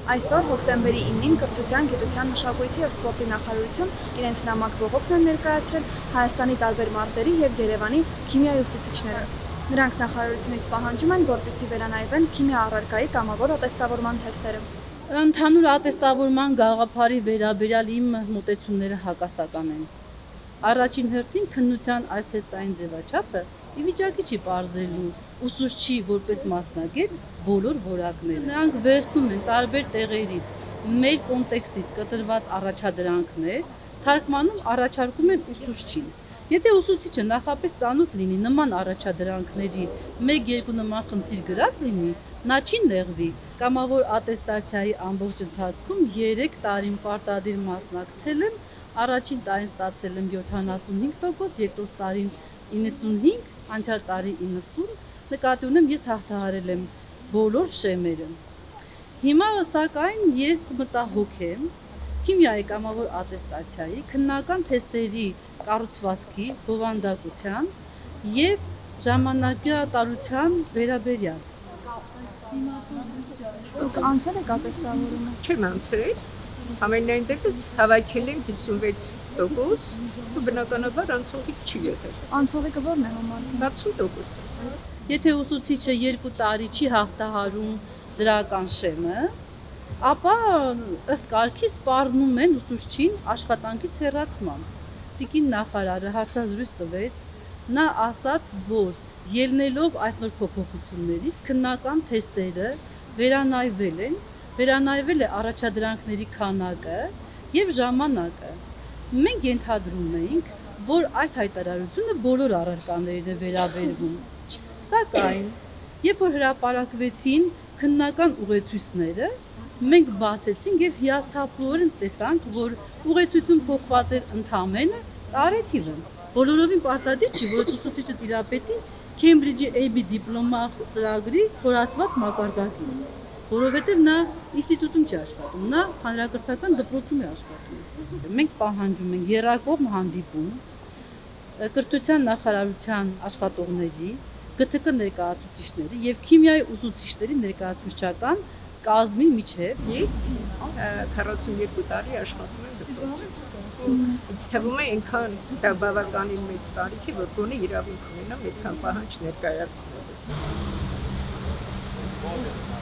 Այսօր հոկտեմբերի 9-ին կրթության, գիտության, մշակույթի և սպորտի նախարարություն իրենց նամակ բողոքն են ներկայացրել Հայաստանի տարբեր մարզերի և Երևանի քիմիայի ուսուցիչները։ Նրանք նախարարությունից պահանջում են, որպեսզի վերանայվեն քիմիա առարկայի կամավոր ատեստավորման թեստերը։ Ընդհանուր ատեստավորման գաղափարի վերաբերյալ իմ մոտեցումները հակասական են։ Առաջին հերթին քննության այս թեստային ձևաչափը ի վիճակի չի պարզելու ուսուցչի որպես մասնագետ բոլոր որակները։ Նրանք վերցնում են տարբեր տեղերից մեր կոնտեքստից կտրված առաջադրանքներ, թարգմանում առաջարկում են ուսուցչին։ Եթե ուսուցիչը նախապես ծանոթ լինի նման առաջադրանքների 1-2 նման խնդիր գրած լինի, նա չի նեղվի։ Կամավոր ատեստացիայի ամբողջ ընթացքում 3 տարին պարտադիր մասնակցել եմ, առաջին տարին ստացել եմ 75%, երկրորդ տարին 95%, անցյալ տարի 90%, նկատի ունեմ ես հաղթահարել եմ բոլոր շեմերը։ Հիմա սակայն ես մտահոգ եմ քիմիայի կամավոր ատեստացիայի, քննական թեստերի կառուցվածքի, բովանդակության և ժամանակատարության վերաբերյալ։ Դուք անցել եք ատեստավորումը։ Չեմ անցել, ամենայն դեպս հավաքել եմ 56%, ու բնականաբար անցողիկ չի եղել։ Անցողիկը ո՞րն է համարվում։ 60%։ Եթե ուսուցիչը 2 տարի չի հաղթահարում դրական շեմը, ապա ըստ կարգի սպառնում են ուսուցչին աշխատանքից հեռացման։ Տիկին նախարարը հարցազրույց տվեց, նա ասաց, որ ելնելով այս նոր փոփոխություններից քննական թեստերը վերանայվել է առաջադրանքների քանակը և ժամանակը։ Մենք ենթադրում էինք, որ այս հայտարարությունը բոլոր առարկաներին է վերաբերվում։ Սակայն, երբ որ հրապարակվեցին քննական ուղեցույցները, մենք բացեցինք և հիասթափորեն տեսանք, որ ուղեցույցում փոխված էր ընդամենը տարեթիվը։ Բոլորովին պարտադիր չի, որ ուսուցիչը տիրապետի Քեմբրիջի AB դիպլոմա ծրագրի խորացված մակարդակին, որովհետև նա ինստիտուտում չի աշխատում, նա հանրակրթական դպրոցում է աշխատում։ Մենք պահանջում ենք եռակողմ հանդիպում կրթության նախարարության աշխատողների, ԳԹԿ ներկայացուցիչների և քիմիայի ուսուցիչների ներկայացուցչական կազմի միջև։ Ես 42 տարի աշխատում եմ դպրոցում։ Ինձ թվում է այնքան դա բավականին մեծ տարիք է, որ գոնե իրավունք ունենամ այդքան պահանջ ներկայացնելու։